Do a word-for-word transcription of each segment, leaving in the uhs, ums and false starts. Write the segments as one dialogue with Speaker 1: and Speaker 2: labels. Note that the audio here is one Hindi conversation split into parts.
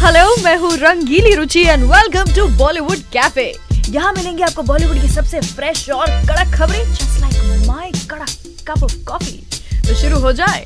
Speaker 1: हेलो, मैं हूँ Rangeeli Ruchi and welcome to Bollywood cafe. यहाँ मिलेंगे आपको बॉलीवुड की सबसे फ्रेश और कड़क खबरें, जस्ट लाइक माय कड़क कप ऑफ कॉफी। तो शुरू हो जाए।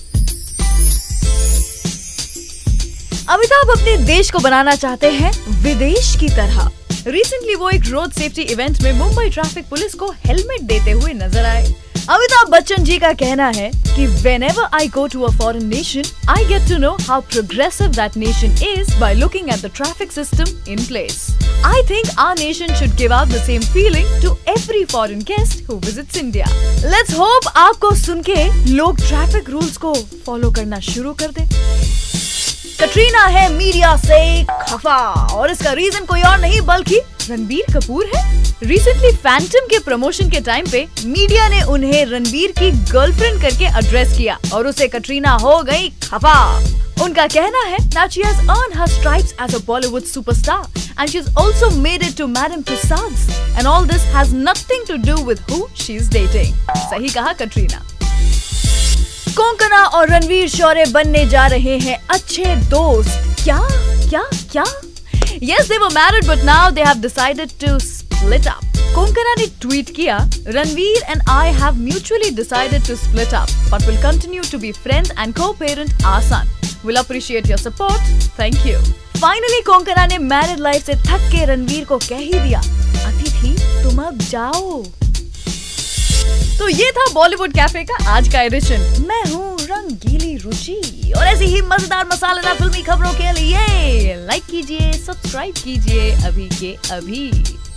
Speaker 1: अमिताभ अपने देश को बनाना चाहते हैं विदेश की तरह। रिसेंटली वो एक रोड सेफ्टी इवेंट में मुंबई ट्रैफिक पुलिस को हेलमेट देते हुए नजर आए। अमिताभ बच्चन जी का कहना है कि whenever I go to a foreign nation, I get to know how progressive that nation is by looking at the traffic system in place. I think our nation should give out the same feeling to every foreign guest who visits India. Let's hope आपको सुन के लोग ट्रैफिक रूल्स को फॉलो करना शुरू कर दें। कटरीना है मीडिया से खफा और इसका रीजन कोई और नहीं बल्कि रणबीर कपूर है। रिसेंटली फैंटम के प्रमोशन के टाइम पे मीडिया ने उन्हें रणबीर की गर्लफ्रेंड करके एड्रेस किया और उसे कटरीना हो गई खफा। उनका कहना है that she has earned her stripes as a Bollywood superstar and she's also made it to Madam Tussauds and all this has nothing to do with who she's dating। सही कहा कटरीना। कोंकणा और रणवीर शौर्य बनने जा रहे हैं अच्छे दोस्त। क्या क्या क्या? Yes, they were married, but now they have decided to split up. Konkona ने ट्वीट किया, Ranveer and I have mutually decided to split up, but will continue to be friends and co-parent our son. Will appreciate your support. Thank you. Finally, Konkona ने मैरिड लाइफ से थक के रणवीर को कह ही दिया, अतिथि तुम अब जाओ। तो ये था बॉलीवुड कैफे का आज का एडिशन। मैं हूँ रंगीली रुचि और ऐसी ही मजेदार मसालेदार फिल्मी खबरों के लिए लाइक कीजिए, सब्सक्राइब कीजिए अभी के अभी।